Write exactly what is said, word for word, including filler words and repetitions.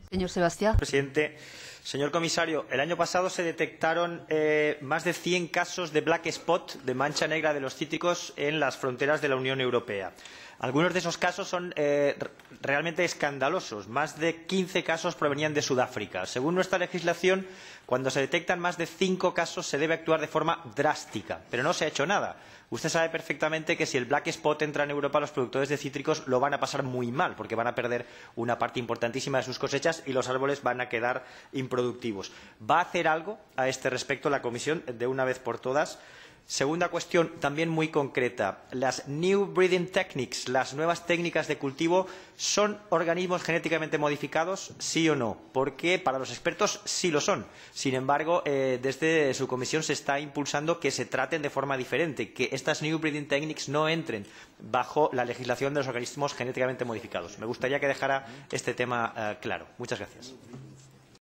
Señor Sebastián. Presidente, señor comisario, el año pasado se detectaron eh, más de cien casos de black spot, de mancha negra de los cítricos, en las fronteras de la Unión Europea. Algunos de esos casos son eh, realmente escandalosos. Más de quince casos provenían de Sudáfrica. Según nuestra legislación, cuando se detectan más de cinco casos se debe actuar de forma drástica, pero no se ha hecho nada. Usted sabe perfectamente que si el black spot entra en Europa, los productores de cítricos lo van a pasar muy mal, porque van a perder una parte importantísima de sus cosechas y los árboles van a quedar improductivos. ¿Va a hacer algo a este respecto la Comisión de una vez por todas? Segunda cuestión, también muy concreta. Las New Breeding Techniques, las nuevas técnicas de cultivo, ¿son organismos genéticamente modificados, sí o no? Porque para los expertos sí lo son. Sin embargo, eh, desde su comisión se está impulsando que se traten de forma diferente, que estas New Breeding Techniques no entren bajo la legislación de los organismos genéticamente modificados. Me gustaría que dejara este tema eh, claro. Muchas gracias.